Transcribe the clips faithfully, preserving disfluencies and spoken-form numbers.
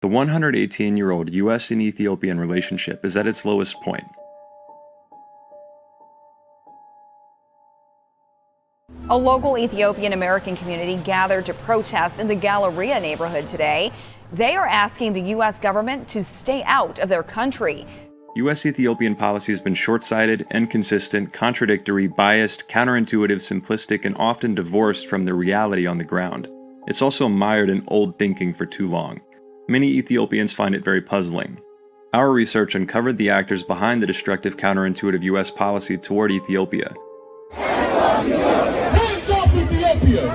The one hundred eighteen-year-old U S and Ethiopian relationship is at its lowest point. A local Ethiopian American community gathered to protest in the Galleria neighborhood today. They are asking the U S government to stay out of their country. U S Ethiopian policy has been short-sighted, inconsistent, contradictory, biased, counterintuitive, simplistic, and often divorced from the reality on the ground. It's also mired in old thinking for too long. Many Ethiopians find it very puzzling. Our research uncovered the actors behind the destructive counterintuitive U S policy toward Ethiopia. Hands up Ethiopia! Hands up Ethiopia!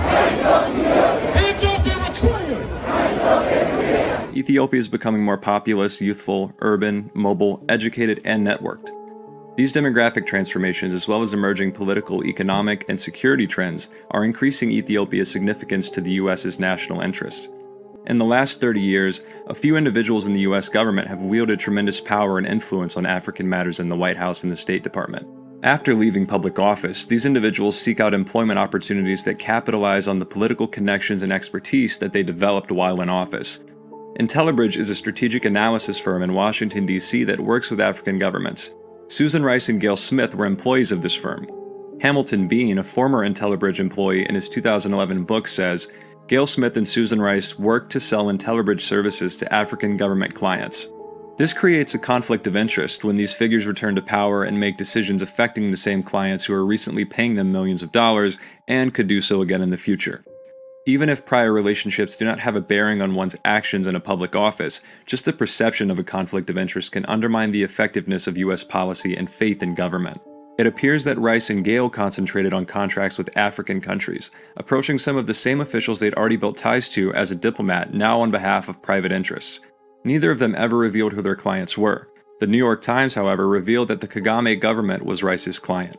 Hands up Eritrea! Hands up Eritrea! Ethiopia is becoming more populous, youthful, urban, mobile, educated, and networked. These demographic transformations, as well as emerging political, economic, and security trends, are increasing Ethiopia's significance to the U S's national interests. In the last thirty years, a few individuals in the U S government have wielded tremendous power and influence on African matters in the White House and the State Department. After leaving public office, these individuals seek out employment opportunities that capitalize on the political connections and expertise that they developed while in office. Intellibridge is a strategic analysis firm in Washington, D C that works with African governments. Susan Rice and Gail Smith were employees of this firm. Hamilton Bean, a former Intellibridge employee, in his two thousand eleven book says, Gail Smith and Susan Rice worked to sell Intellibridge services to African government clients. This creates a conflict of interest when these figures return to power and make decisions affecting the same clients who are recently paying them millions of dollars and could do so again in the future. Even if prior relationships do not have a bearing on one's actions in a public office, just the perception of a conflict of interest can undermine the effectiveness of U S policy and faith in government. It appears that Rice and Gale concentrated on contracts with African countries, approaching some of the same officials they'd already built ties to as a diplomat, now on behalf of private interests. Neither of them ever revealed who their clients were. The New York Times, however, revealed that the Kagame government was Rice's client.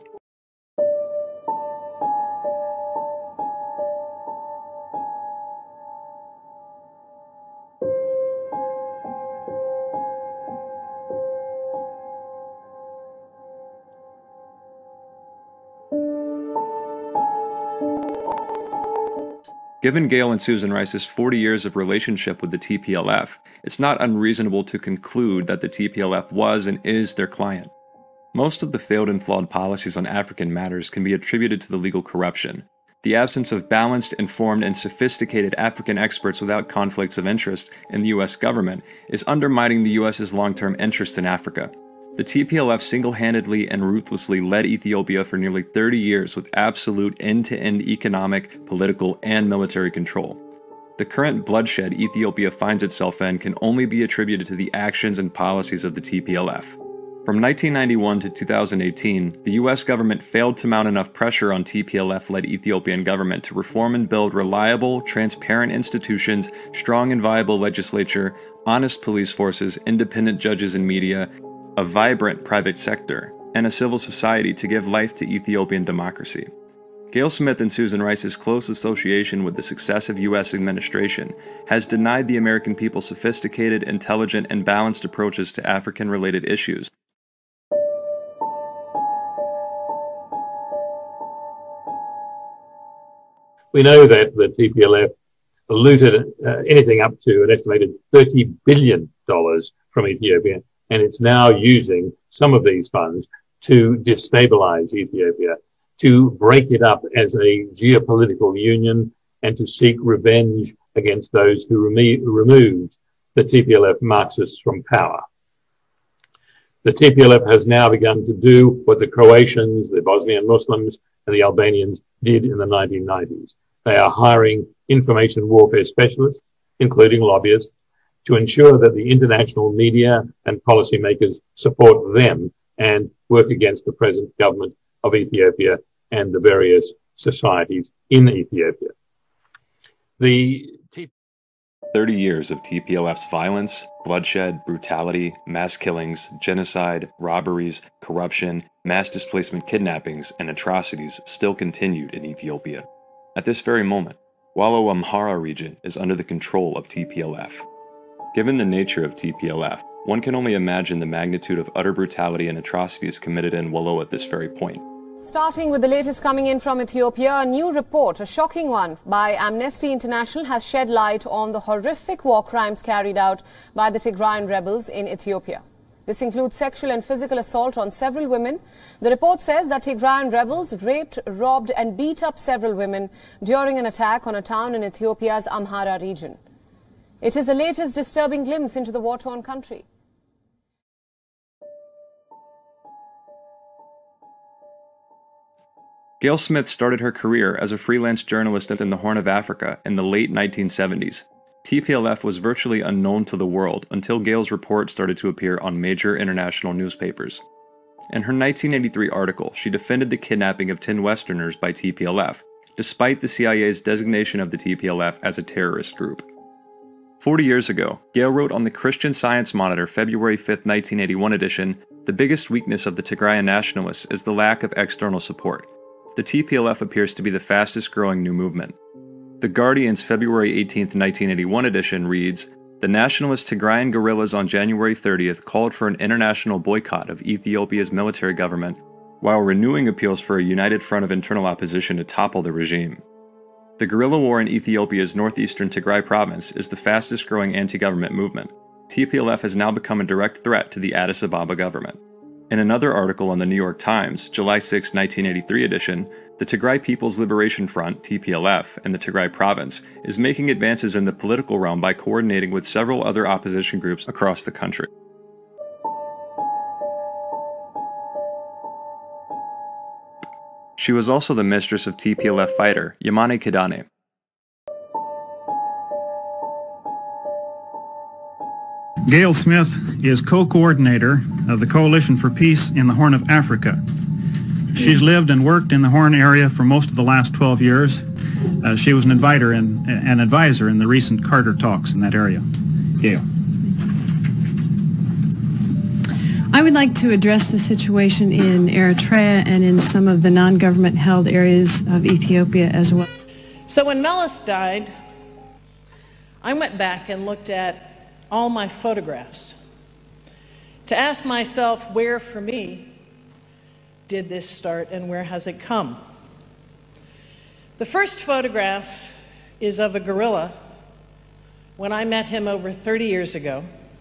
Given Gail and Susan Rice's forty years of relationship with the T P L F, it's not unreasonable to conclude that the T P L F was and is their client. Most of the failed and flawed policies on African matters can be attributed to the legal corruption. The absence of balanced, informed, and sophisticated African experts without conflicts of interest in the U S government is undermining the U S's long-term interest in Africa. The T P L F single-handedly and ruthlessly led Ethiopia for nearly thirty years with absolute end-to-end economic, political, and military control. The current bloodshed Ethiopia finds itself in can only be attributed to the actions and policies of the T P L F. From nineteen ninety-one to two thousand eighteen, the U S government failed to mount enough pressure on T P L F-led Ethiopian government to reform and build reliable, transparent institutions, strong and viable legislature, honest police forces, independent judges and media, a vibrant private sector, and a civil society to give life to Ethiopian democracy. Gail Smith and Susan Rice's close association with the successive U S administration has denied the American people sophisticated, intelligent, and balanced approaches to African-related issues. We know that the T P L F looted uh, anything up to an estimated thirty billion dollars from Ethiopia, and it's now using some of these funds to destabilize Ethiopia, to break it up as a geopolitical union, and to seek revenge against those who remo- removed the T P L F Marxists from power. The T P L F has now begun to do what the Croatians, the Bosnian Muslims, and the Albanians did in the nineteen nineties. They are hiring information warfare specialists, including lobbyists, to ensure that the international media and policymakers support them and work against the present government of Ethiopia and the various societies in Ethiopia. The T- thirty years of T P L F's violence, bloodshed, brutality, mass killings, genocide, robberies, corruption, mass displacement kidnappings, and atrocities still continued in Ethiopia. At this very moment, Wallo Amhara region is under the control of T P L F. Given the nature of T P L F, one can only imagine the magnitude of utter brutality and atrocities committed in Wallo at this very point. Starting with the latest coming in from Ethiopia, a new report, a shocking one, by Amnesty International has shed light on the horrific war crimes carried out by the Tigrayan rebels in Ethiopia. This includes sexual and physical assault on several women. The report says that Tigrayan rebels raped, robbed and beat up several women during an attack on a town in Ethiopia's Amhara region. It is the latest disturbing glimpse into the war-torn country. Gail Smith started her career as a freelance journalist in the Horn of Africa in the late nineteen seventies. T P L F was virtually unknown to the world until Gail's report started to appear on major international newspapers. In her nineteen eighty-three article, she defended the kidnapping of ten Westerners by T P L F, despite the C I A's designation of the T P L F as a terrorist group. Forty years ago, Gail wrote on the Christian Science Monitor February fifth, nineteen eighty-one edition, "The biggest weakness of the Tigrayan nationalists is the lack of external support. The T P L F appears to be the fastest growing new movement." The Guardian's February eighteenth, nineteen eighty-one edition reads, "The nationalist Tigrayan guerrillas on January thirtieth called for an international boycott of Ethiopia's military government, while renewing appeals for a united front of internal opposition to topple the regime." The guerrilla war in Ethiopia's northeastern Tigray province is the fastest growing anti-government movement. T P L F has now become a direct threat to the Addis Ababa government. In another article on the New York Times, July sixth, nineteen eighty-three edition, the Tigray People's Liberation Front, T P L F, in the Tigray province is making advances in the political realm by coordinating with several other opposition groups across the country. She was also the mistress of T P L F fighter Yamane Kidane. Gail Smith is co-coordinator of the Coalition for Peace in the Horn of Africa. She's lived and worked in the Horn area for most of the last twelve years. Uh, she was an advisor, in, an advisor in the recent Carter talks in that area. Gail. I would like to address the situation in Eritrea and in some of the non-government held areas of Ethiopia as well. So when Melis died, I went back and looked at all my photographs to ask myself, where for me did this start and where has it come? The first photograph is of a gorilla when I met him over thirty years ago.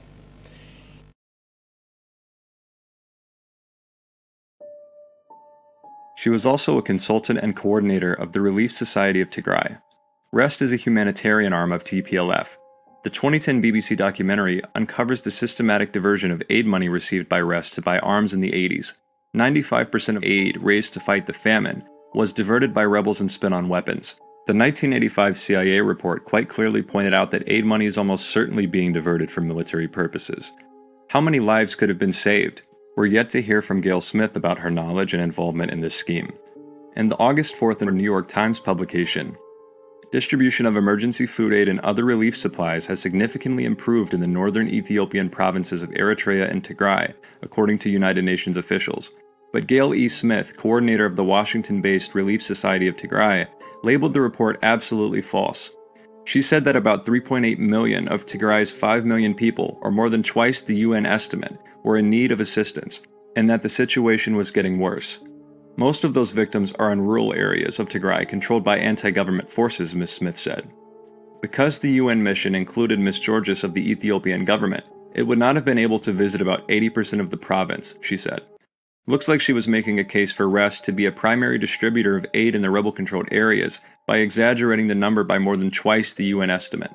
She was also a consultant and coordinator of the Relief Society of Tigray. REST is a humanitarian arm of T P L F. The twenty ten B B C documentary uncovers the systematic diversion of aid money received by REST to buy arms in the eighties. ninety-five percent of aid raised to fight the famine was diverted by rebels and spent on weapons. The nineteen eighty-five C I A report quite clearly pointed out that aid money is almost certainly being diverted for military purposes. How many lives could have been saved? We're yet to hear from Gail Smith about her knowledge and involvement in this scheme. In the August fourth New York Times publication, distribution of emergency food aid and other relief supplies has significantly improved in the northern Ethiopian provinces of Eritrea and Tigray, according to United Nations officials. But Gail E. Smith, coordinator of the Washington-based Relief Society of Tigray, labeled the report absolutely false. She said that about three point eight million of Tigray's five million people, or more than twice the U N estimate, were in need of assistance, and that the situation was getting worse. Most of those victims are in rural areas of Tigray controlled by anti-government forces, Miz Smith said. Because the U N mission included Miz Georges of the Ethiopian government, it would not have been able to visit about eighty percent of the province, she said. Looks like she was making a case for REST to be a primary distributor of aid in the rebel-controlled areas by exaggerating the number by more than twice the U N estimate.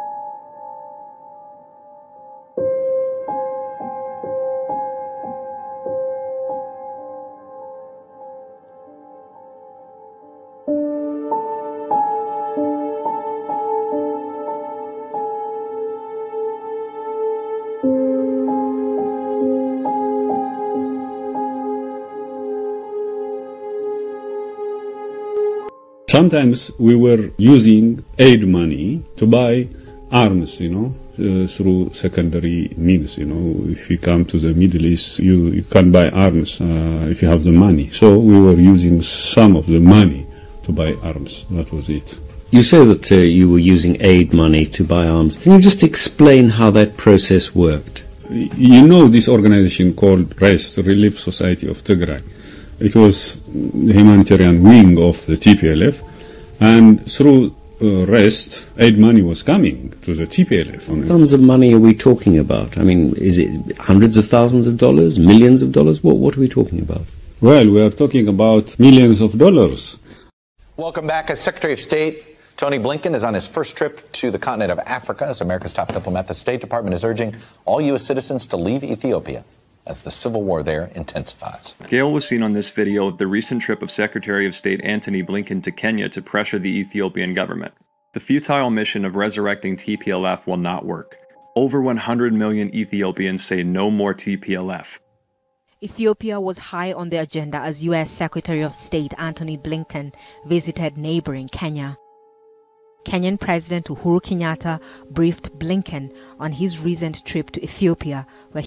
Sometimes we were using aid money to buy arms, you know, uh, through secondary means. You know, if you come to the Middle East, you, you can buy arms uh, if you have the money. So we were using some of the money to buy arms. That was it. You say that uh, you were using aid money to buy arms. Can you just explain how that process worked? You know this organization called REST, Relief Society of Tigray. It was the humanitarian wing of the T P L F, and through uh, rest, aid money was coming to the T P L F. What sums of money are we talking about? I mean, is it hundreds of thousands of dollars, millions of dollars? What, what are we talking about? Well, we are talking about millions of dollars. Welcome back. As Secretary of State Tony Blinken is on his first trip to the continent of Africa as America's top diplomat. The State Department is urging all U S citizens to leave Ethiopia as the civil war there intensifies. Gail was seen on this video of the recent trip of Secretary of State Antony Blinken to Kenya to pressure the Ethiopian government. The futile mission of resurrecting T P L F will not work. Over one hundred million Ethiopians say no more T P L F. Ethiopia was high on the agenda as U S Secretary of State Antony Blinken visited neighboring Kenya. Kenyan President Uhuru Kenyatta briefed Blinken on his recent trip to Ethiopia, where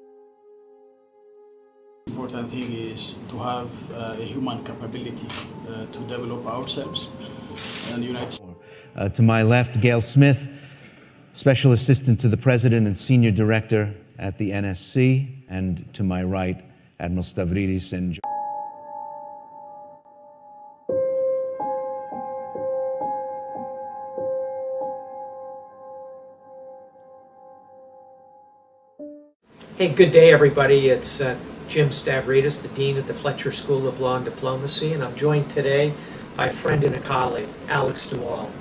the important thing is to have uh, a human capability uh, to develop ourselves and the United States. Uh, to my left, Gail Smith, Special Assistant to the President and Senior Director at the N S C, and to my right, Admiral Stavridis and Hey, good day, everybody. It's uh, Jim Stavridis, the Dean at the Fletcher School of Law and Diplomacy, and I'm joined today by a friend and a colleague, Alex Duval.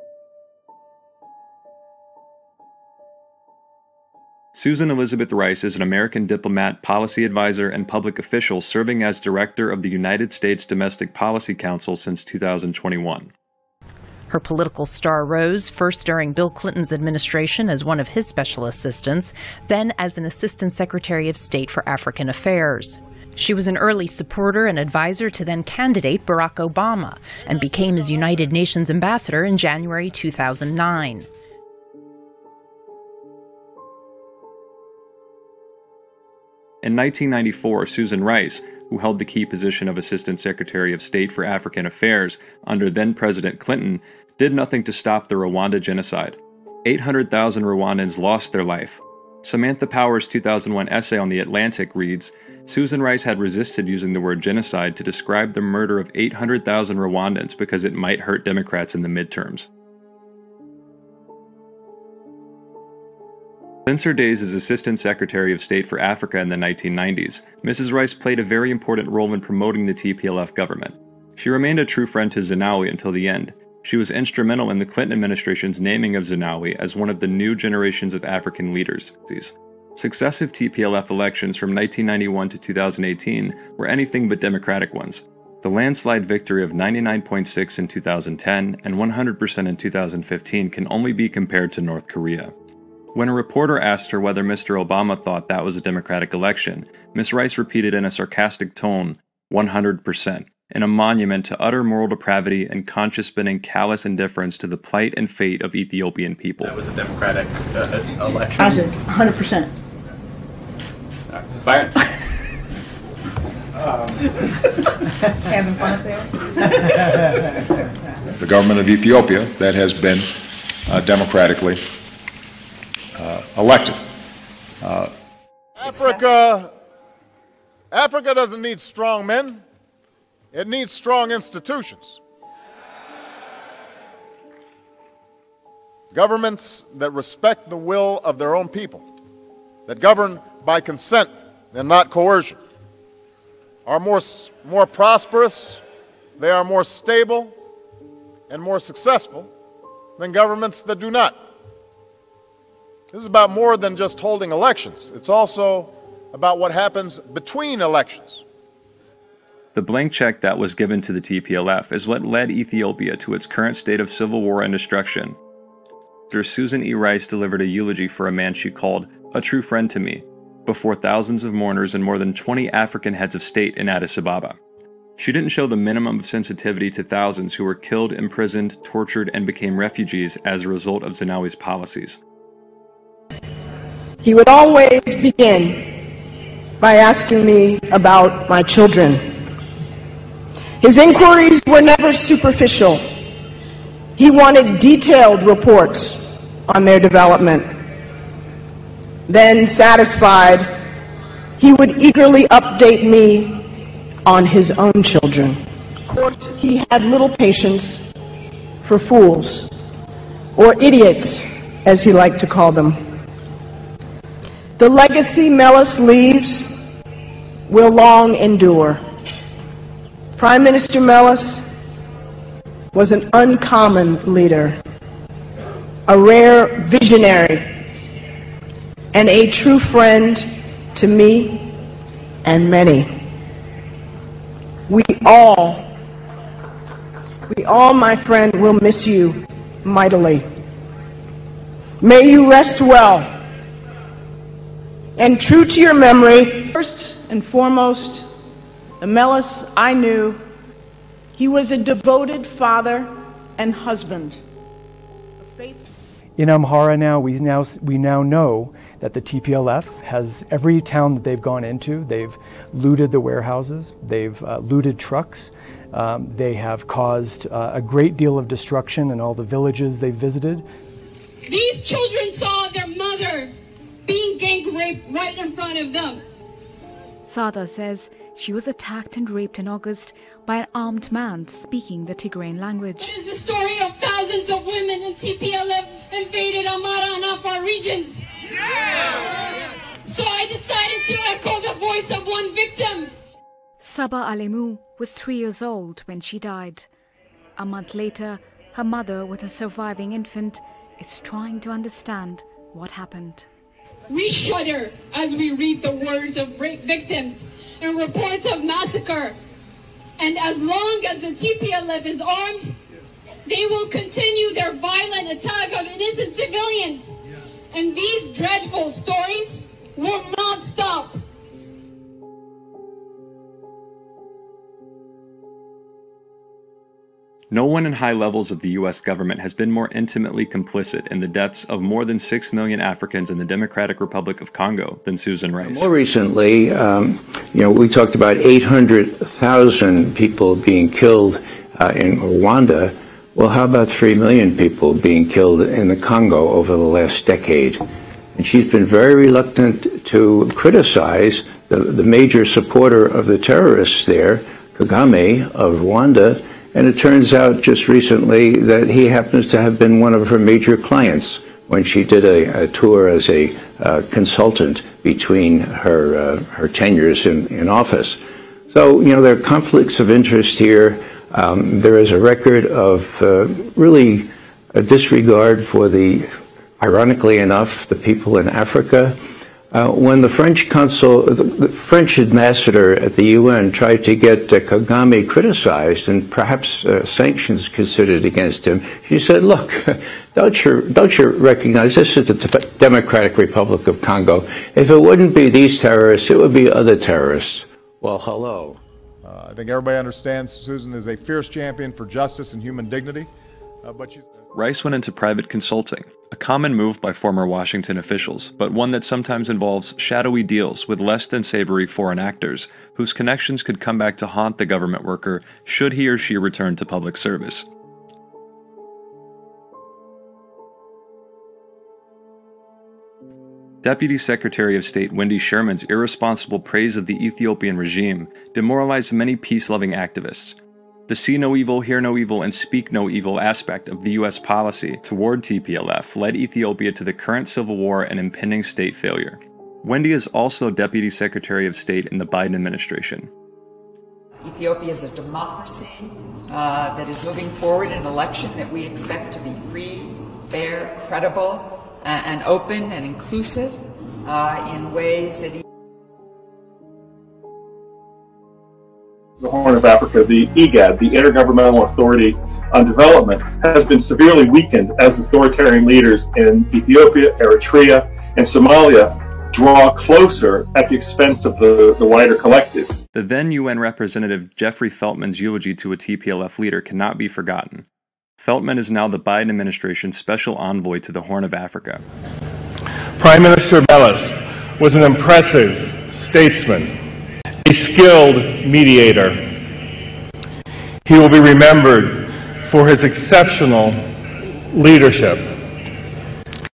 Susan Elizabeth Rice is an American diplomat, policy advisor, and public official serving as director of the United States Domestic Policy Council since two thousand twenty-one. Her political star rose first during Bill Clinton's administration as one of his special assistants, then as an Assistant Secretary of State for African Affairs. She was an early supporter and advisor to then-candidate Barack Obama and became his United Nations ambassador in January two thousand nine. In nineteen ninety-four, Susan Rice, who held the key position of Assistant Secretary of State for African Affairs under then-President Clinton, did nothing to stop the Rwanda genocide. eight hundred thousand Rwandans lost their life. Samantha Power's two thousand one essay on The Atlantic reads, Susan Rice had resisted using the word genocide to describe the murder of eight hundred thousand Rwandans because it might hurt Democrats in the midterms. Since her days as Assistant Secretary of State for Africa in the nineteen nineties, Missus Rice played a very important role in promoting the T P L F government. She remained a true friend to Zenawi until the end. She was instrumental in the Clinton administration's naming of Zenawi as one of the new generations of African leaders. Successive T P L F elections from nineteen ninety-one to two thousand eighteen were anything but democratic ones. The landslide victory of ninety-nine point six in two thousand ten and one hundred percent in two thousand fifteen can only be compared to North Korea. When a reporter asked her whether Mister Obama thought that was a democratic election, Miz Rice repeated in a sarcastic tone, one hundred percent, in a monument to utter moral depravity and conscience-spinning callous indifference to the plight and fate of Ethiopian people. That was a democratic uh, election? I said one hundred percent. Uh, fire. um. Having fun up there? The government of Ethiopia that has been uh, democratically Uh, elected. Uh, Africa, Africa doesn't need strong men. It needs strong institutions. Governments that respect the will of their own people, that govern by consent and not coercion, are more, more prosperous, they are more stable and more successful than governments that do not. This is about more than just holding elections. It's also about what happens between elections. The blank check that was given to the T P L F is what led Ethiopia to its current state of civil war and destruction. After Susan E. Rice delivered a eulogy for a man she called a true friend to me, before thousands of mourners and more than twenty African heads of state in Addis Ababa. She didn't show the minimum of sensitivity to thousands who were killed, imprisoned, tortured, and became refugees as a result of Zenawi's policies. He would always begin by asking me about my children. His inquiries were never superficial. He wanted detailed reports on their development. Then, satisfied, he would eagerly update me on his own children. Of course, he had little patience for fools, or idiots, as he liked to call them. The legacy Meles leaves will long endure. Prime Minister Meles was an uncommon leader, a rare visionary, and a true friend to me and many. We all, we all, my friend, will miss you mightily. May you rest well. And true to your memory, first and foremost, the Meles I knew, he was a devoted father and husband. In Amhara now, we now we now know that the T P L F has every town that they've gone into, they've looted the warehouses, they've uh, looted trucks, um, they have caused uh, a great deal of destruction in all the villages they've visited. These children saw their mother being gang raped right in front of them. Sada says she was attacked and raped in August by an armed man speaking the Tigrayan language. It is the story of thousands of women in T P L F invaded Amhara and Afar regions. Yeah! So I decided to echo the voice of one victim. Saba Alemu was three years old when she died. A month later, her mother, with a surviving infant, is trying to understand what happened. We shudder as we read the words of rape victims and reports of massacre. And as long as the T P L F is armed, they will continue their violent attack of innocent civilians. And these dreadful stories will not stop. No one in high levels of the U S government has been more intimately complicit in the deaths of more than six million Africans in the Democratic Republic of Congo than Susan Rice. More recently, um, you know, we talked about eight hundred thousand people being killed uh, in Rwanda. Well, how about three million people being killed in the Congo over the last decade? And she's been very reluctant to criticize the, the major supporter of the terrorists there, Kagame of Rwanda. And it turns out just recently that he happens to have been one of her major clients when she did a, a tour as a uh, consultant between her, uh, her tenures in, in office. So, you know, there are conflicts of interest here. Um, there is a record of uh, really a disregard for the, ironically enough, the people in Africa. Uh, when the French consul, the, the French ambassador at the U N tried to get uh, Kagame criticized and perhaps uh, sanctions considered against him, she said, look, don't you, don't you recognize this is the Democratic Republic of Congo? If it wouldn't be these terrorists, it would be other terrorists. Well, hello. Uh, I think everybody understands Susan is a fierce champion for justice and human dignity, uh, but she's... Rice went into private consulting, a common move by former Washington officials, but one that sometimes involves shadowy deals with less than savory foreign actors, whose connections could come back to haunt the government worker should he or she return to public service. Deputy Secretary of State Wendy Sherman's irresponsible praise of the Ethiopian regime demoralized many peace-loving activists. The see no evil, hear no evil, and speak no evil aspect of the U S policy toward T P L F led Ethiopia to the current civil war and impending state failure. Wendy is also Deputy Secretary of State in the Biden administration. Ethiopia is a democracy uh, that is moving forward in an election that we expect to be free, fair, credible, uh, and open and inclusive uh, in ways that... The Horn of Africa, the IGAD, the Intergovernmental Authority on Development, has been severely weakened as authoritarian leaders in Ethiopia, Eritrea, and Somalia draw closer at the expense of the, the wider collective. The then U N representative Jeffrey Feltman's eulogy to a T P L F leader cannot be forgotten. Feltman is now the Biden administration's special envoy to the Horn of Africa. Prime Minister Meles was an impressive statesman, a skilled mediator. He will be remembered for his exceptional leadership.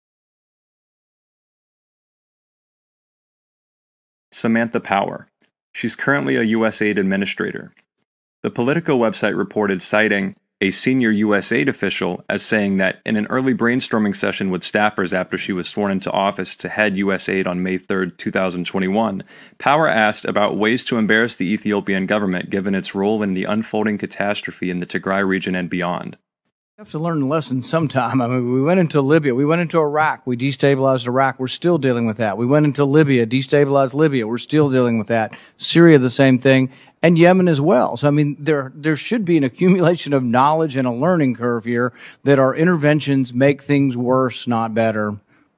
Samantha Power. She's currently a U S aid administrator. The Politico website reported citing a senior U S aid official as saying that in an early brainstorming session with staffers after she was sworn into office to head U S aid on May third, two thousand twenty-one, Power asked about ways to embarrass the Ethiopian government given its role in the unfolding catastrophe in the Tigray region and beyond. We have to learn a lesson sometime. I mean, we went into Libya. We went into Iraq. We destabilized Iraq. We're still dealing with that. We went into Libya, destabilized Libya. We're still dealing with that. Syria, the same thing, and Yemen as well. So, I mean, there there should be an accumulation of knowledge and a learning curve here that our interventions make things worse, not better.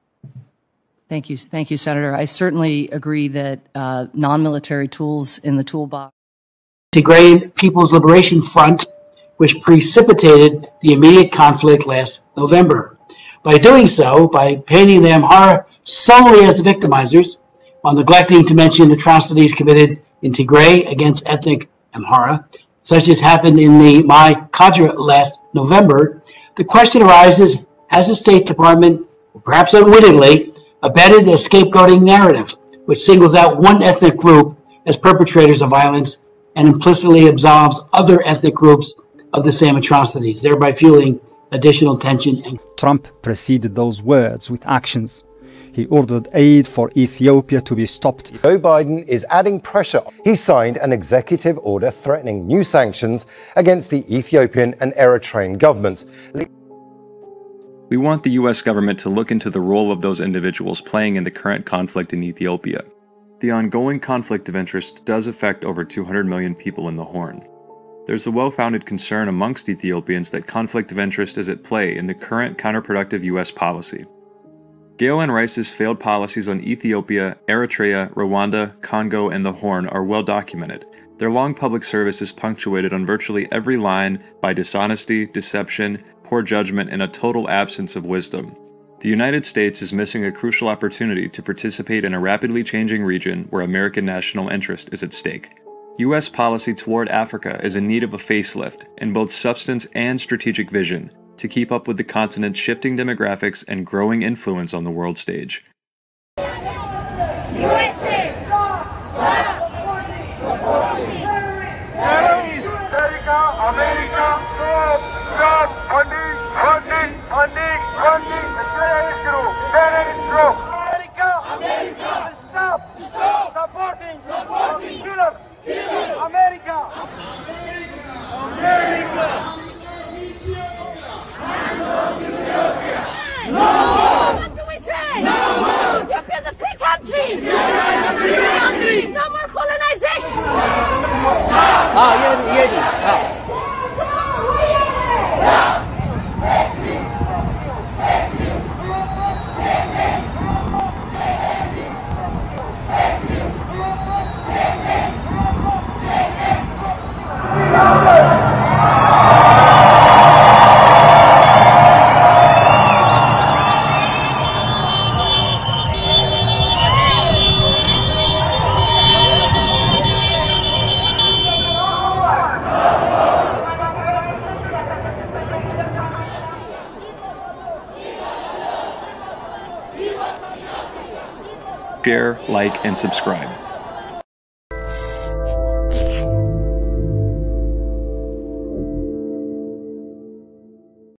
Thank you. Thank you, Senator. I certainly agree that uh, non-military tools in the toolbox. Tigray People's Liberation Front, which precipitated the immediate conflict last November. By doing so, by painting the Amhara solely as the victimizers, while neglecting to mention atrocities committed in Tigray against ethnic Amhara, such as happened in the Mai Kadra last November, the question arises, has the State Department, perhaps unwittingly, abetted a scapegoating narrative, which singles out one ethnic group as perpetrators of violence and implicitly absolves other ethnic groups of the same atrocities, thereby fueling additional tension. And Trump preceded those words with actions. He ordered aid for Ethiopia to be stopped. Joe Biden is adding pressure. He signed an executive order threatening new sanctions against the Ethiopian and Eritrean governments. We want the U S government to look into the role of those individuals playing in the current conflict in Ethiopia. The ongoing conflict of interest does affect over two hundred million people in the Horn. There's a well-founded concern amongst Ethiopians that conflict of interest is at play in the current counterproductive U S policy. Gail Ann Rice's failed policies on Ethiopia, Eritrea, Rwanda, Congo, and the Horn are well documented. Their long public service is punctuated on virtually every line by dishonesty, deception, poor judgment, and a total absence of wisdom. The United States is missing a crucial opportunity to participate in a rapidly changing region where American national interest is at stake. U S policy toward Africa is in need of a facelift in both substance and strategic vision to keep up with the continent's shifting demographics and growing influence on the world stage. U S A, stop, stop, terrorists, America, America, stop, stop, funding, funding, funding, funding, the terrorist group, terrorist group, America, America, stop, stop, supporting, supporting, killers, killers, America, America, no! What do we say? No more! Ethiopia is a free country! Ethiopia is a free country! No more colonization! Ah, yeah, yeah, yeah. Share, like, and subscribe.